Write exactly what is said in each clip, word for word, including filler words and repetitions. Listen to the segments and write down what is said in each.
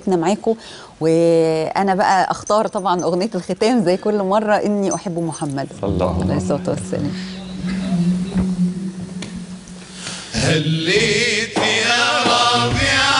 رحلتنا معاكم. وانا بقى اختار طبعا اغنيه الختام زي كل مره، اني احب محمد صلى الله عليه الصلاه والسلام. هليت يا ربيع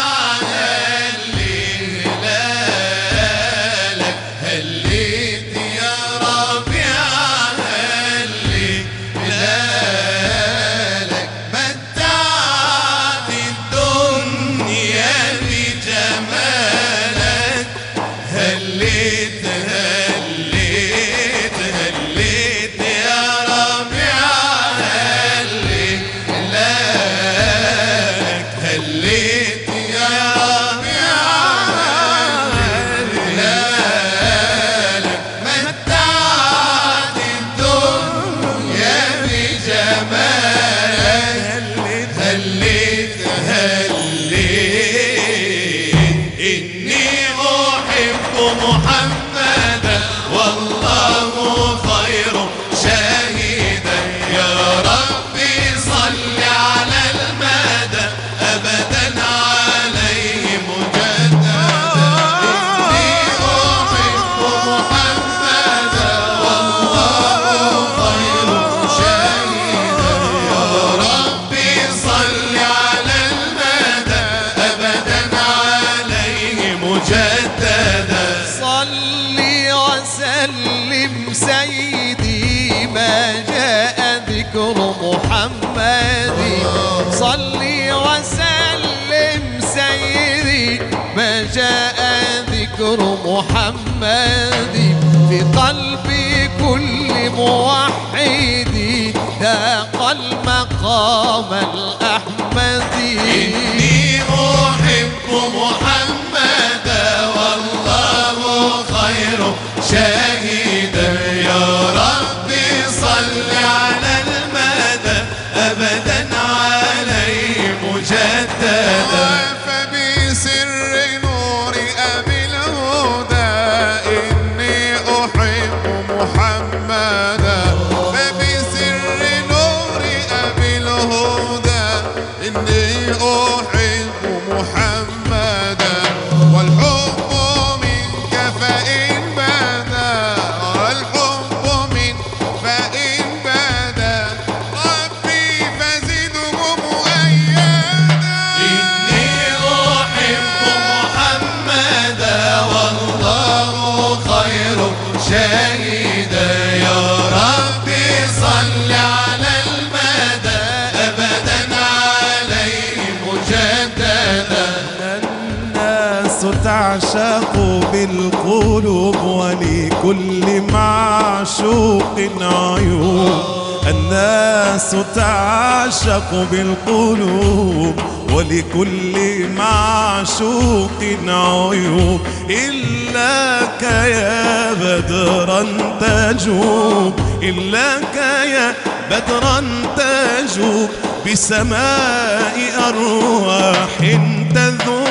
محمد في قلب كل موحد ذاق المقام الأحمدي. إني أحب محمدا والله خير شاهدا يا ربي صل على المدى أبدا عليه مجددا. فبسر نور أبي الهدى إني أحب محمدا. فبسر نور أبي الهدى إني أحب محمدا. والحب منك فإن بدا والحب من فإن بدا ربي فزده مؤيدا. إني أحب محمدا والله خير شاهدا يا ربي صل على المدى أبدا عليه مجددا. الناس تعشق بالقلوب ولكل معشوق عيوب. الناس تعشق بالقلوب ولكل معشوق عيوب. إلاك يا بدرا تجوب إلاك يا بدرا تجوب بسماء أرواح تذوب.